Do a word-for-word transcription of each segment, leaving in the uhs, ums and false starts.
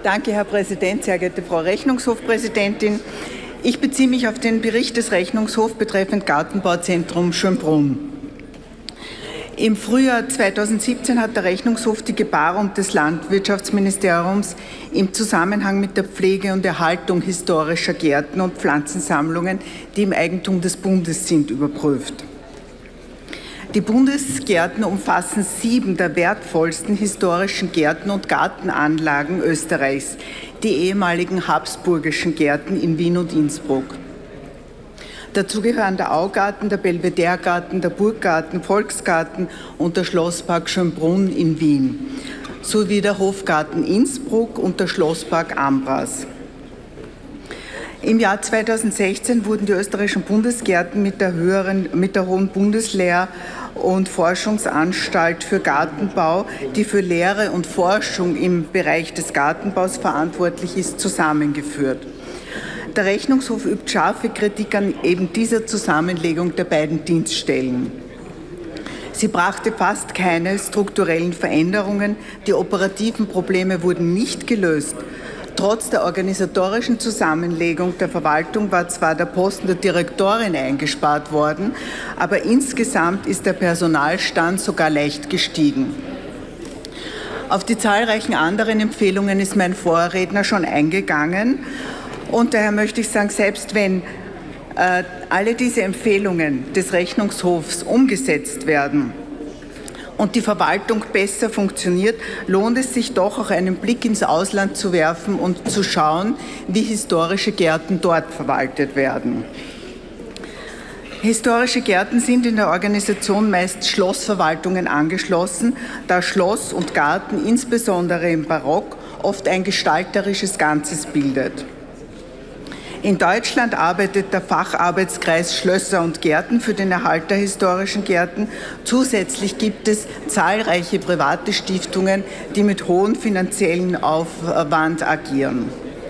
Danke, Herr Präsident, sehr geehrte Frau Rechnungshofpräsidentin. Ich beziehe mich auf den Bericht des Rechnungshofs betreffend Gartenbauzentrum Schönbrunn. Im Frühjahr zweitausendsiebzehn hat der Rechnungshof die Gebarung des Landwirtschaftsministeriums im Zusammenhang mit der Pflege und Erhaltung historischer Gärten und Pflanzensammlungen, die im Eigentum des Bundes sind, überprüft. Die Bundesgärten umfassen sieben der wertvollsten historischen Gärten und Gartenanlagen Österreichs, die ehemaligen habsburgischen Gärten in Wien und Innsbruck. Dazu gehören der Augarten, der Belvederegarten, der Burggarten, Volksgarten und der Schlosspark Schönbrunn in Wien, sowie der Hofgarten Innsbruck und der Schlosspark Ambras. Im Jahr zweitausendsechzehn wurden die österreichischen Bundesgärten mit der, höheren, mit der Hohen Bundeslehr- und Forschungsanstalt für Gartenbau, die für Lehre und Forschung im Bereich des Gartenbaus verantwortlich ist, zusammengeführt. Der Rechnungshof übt scharfe Kritik an eben dieser Zusammenlegung der beiden Dienststellen. Sie brachte fast keine strukturellen Veränderungen, die operativen Probleme wurden nicht gelöst. Trotz der organisatorischen Zusammenlegung der Verwaltung war zwar der Posten der Direktorin eingespart worden, aber insgesamt ist der Personalstand sogar leicht gestiegen. Auf die zahlreichen anderen Empfehlungen ist mein Vorredner schon eingegangen. Und daher möchte ich sagen, selbst wenn äh, alle diese Empfehlungen des Rechnungshofs umgesetzt werden und die Verwaltung besser funktioniert, lohnt es sich doch auch einen Blick ins Ausland zu werfen und zu schauen, wie historische Gärten dort verwaltet werden. Historische Gärten sind in der Organisation meist Schlossverwaltungen angeschlossen, da Schloss und Garten insbesondere im Barock oft ein gestalterisches Ganzes bildet. In Deutschland arbeitet der Facharbeitskreis Schlösser und Gärten für den Erhalt der historischen Gärten. Zusätzlich gibt es zahlreiche private Stiftungen, die mit hohem finanziellen Aufwand agieren.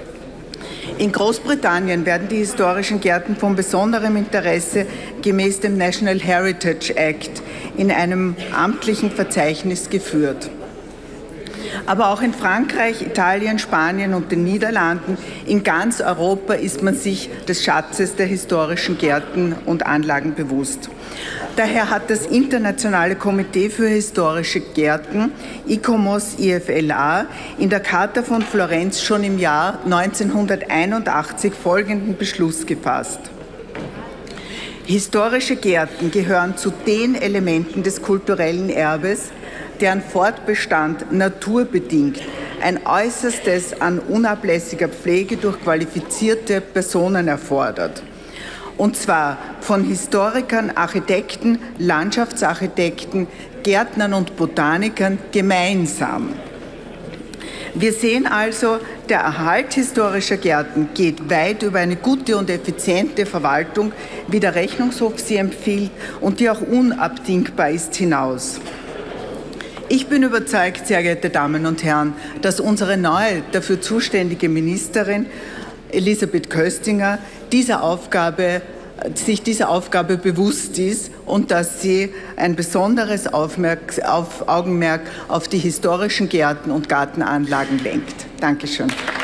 In Großbritannien werden die historischen Gärten von besonderem Interesse gemäß dem National Heritage Act in einem amtlichen Verzeichnis geführt. Aber auch in Frankreich, Italien, Spanien und den Niederlanden, in ganz Europa ist man sich des Schatzes der historischen Gärten und Anlagen bewusst. Daher hat das Internationale Komitee für historische Gärten, ICOMOS I F L A, in der Charta von Florenz schon im Jahr neunzehnhunderteinundachtzig folgenden Beschluss gefasst. Historische Gärten gehören zu den Elementen des kulturellen Erbes, deren Fortbestand naturbedingt ein Äußerstes an unablässiger Pflege durch qualifizierte Personen erfordert. Und zwar von Historikern, Architekten, Landschaftsarchitekten, Gärtnern und Botanikern gemeinsam. Wir sehen also, der Erhalt historischer Gärten geht weit über eine gute und effiziente Verwaltung, wie der Rechnungshof sie empfiehlt und die auch unabdingbar ist, hinaus. Ich bin überzeugt, sehr geehrte Damen und Herren, dass unsere neue dafür zuständige Ministerin Elisabeth Köstinger dieser Aufgabe, sich dieser Aufgabe bewusst ist und dass sie ein besonderes Aufmerk- auf Augenmerk auf die historischen Gärten und Gartenanlagen lenkt. Dankeschön.